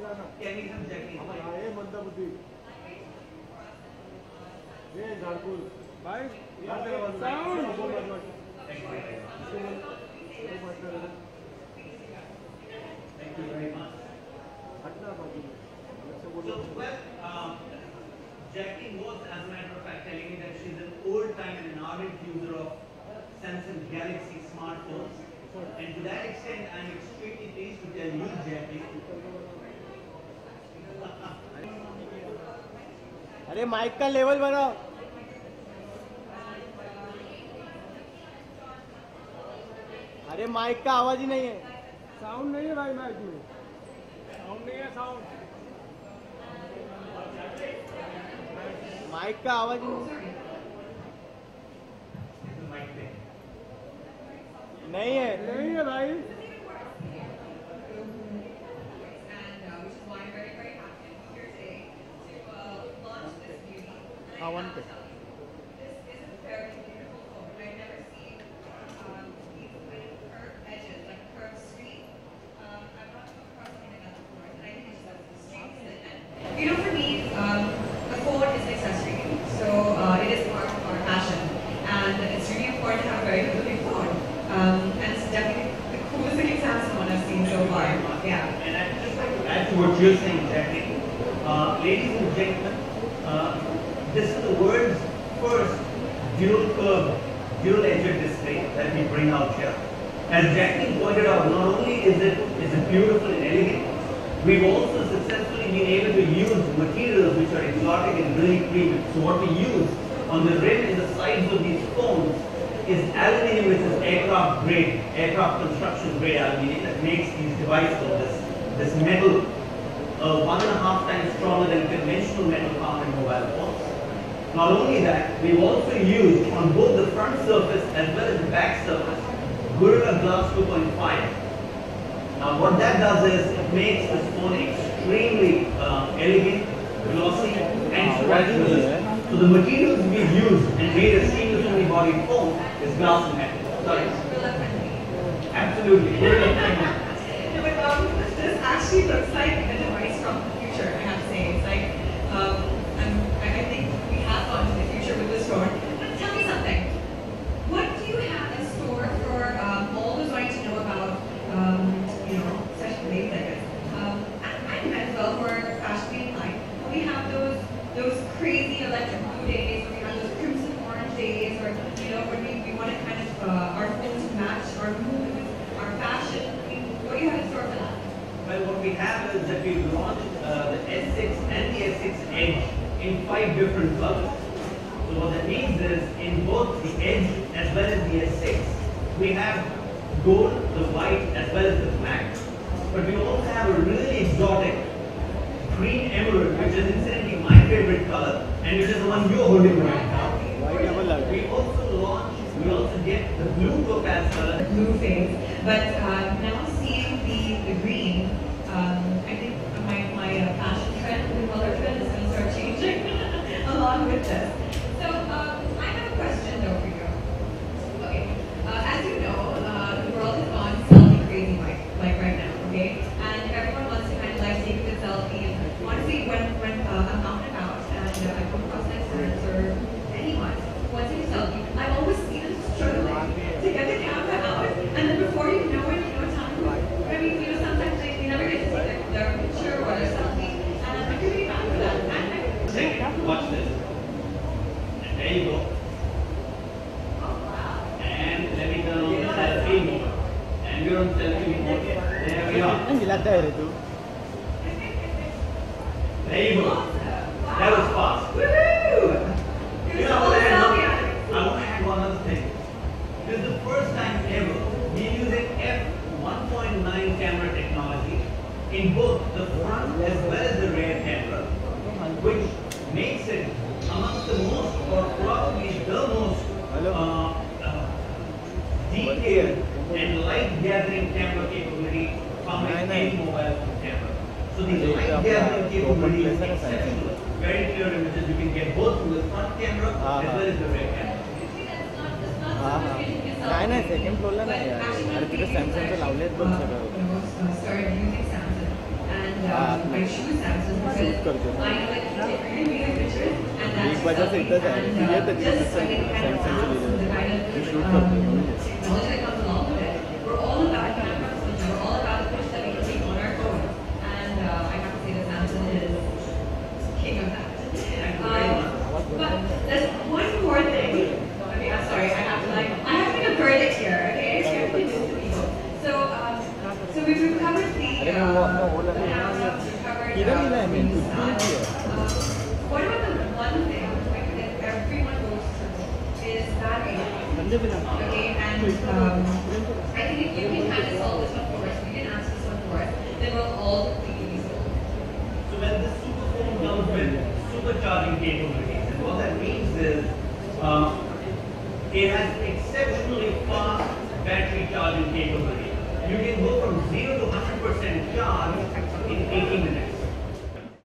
Jacqueline was, as a matter of fact, telling me that she's an old-time and an ardent user of Samsung Galaxy smartphones. And to that extent, I'm extremely pleased to tell you, Jacqueline. अरे mic का level बढ़ाओ. अरे mic का आवाज ही नहीं है. Sound नहीं है भाई माइक में. साउंड नहीं है साउंड. माइक का आवाज नहीं है. नहीं है भाई. हाँ वन पे. You know, for me, a phone is an accessory, so it is part of our passion, and it's really important to have a very good looking phone. And it's definitely the coolest looking Samsung one I've seen so far. Yeah. And I'd just like to add to what you're saying, Jacqueline. Ladies and gentlemen, this is the world's first dual curve, dual edged display that we bring out here. As Jacqueline pointed out, not only is it beautiful and elegant, we've also successfully been able to use materials which are exotic and really premium. So what we use on the rim and the sides of these phones is aluminium, which is aircraft grade, aircraft construction grade aluminium that makes these devices, this metal, 1.5 times stronger than conventional metal found in mobile phones. Not only that, we've also used on both the front surface as well as the back surface, Gorilla Glass 2.5. Now what that does is it makes this phone extremely elegant, glossy and scratch-resistant. So the materials we've used and made a seamlessly bodied phone is glass and metal. Sorry. Absolutely. No, but this actually looks like a device from the future, I have to say. It's like, I think we have gone to the future with this phone. But tell me something. What do you have in store for all those wanting to know about, you know, session days like this? And as well for Fashion Week Night. We have those crazy electric blue days, or we have those crimson orange days, or you know, when we want to kind of our phones match our mood, our fashion. I mean, what do you have in store for that? Well, what we have is that we've launched the S6 and the S6 Edge in 5 different colors. So what that means is in both the Edge as well as the S6, we have gold, the white as well as the black. But we also have a really exotic green emerald, which is incidentally my favorite color, and which is the one you're holding right now. We also get the blue topaz color. Blue phase, but now seeing the green, I think my fashion trend, the color trend is going to start changing along with this. So I have a question though for you. Okay, as you know, the world has gone selfie crazy like right now, okay? And everyone wants to kind of like take a good selfie. And honestly, when I'm out and about and I come across my friends or anyone who wants to take a selfie, I always see them struggling to get the camera out, and then before you know it, you know, time. I mean, you know, sometimes they never get to see their picture or their selfie, and I'm really bad for that. Watch this. And there you go. Oh wow! And let me turn on the selfie mode. And you're on selfie mode. There we are. There you go. That was fast. Woohoo! You know, I want to add one other thing. This is the first time ever we're using f1.9 camera technology in both the front as well as the rear camera, which makes it amongst the most, or probably the most, detailed and light-gathering camera capability found in any mobile phone camera. So the light-gathering capability is exceptional. Very clear images you can get both from the front camera as well as the rear camera. नाही second फ्लोअरला नाही यार. अरे तिथे सॅमसंगचं लावलेत बघ सगळं. Started using Samsung, and I करते I know that you take really amazing pictures, and that's एक वजह से इधर है ये तो just so I can kind of ask the kind of shoot करते हैं technology that comes along with it. We're all about cameras, we're all about the pictures that we can take on our phone, and I have to say that Samsung is king of that. But there's one more thing. Okay, I'm sorry. I have to make a verdict here. Okay, so you have to listen to people. So we've recovered the cameras. We've recovered what about the one thing that everyone goes through is battery life. Okay, and I think if you can kind of solve this one for us, we can answer this one for us, then we'll all completely be sold. So when this super phone comes with supercharging capabilities, and what that means is it has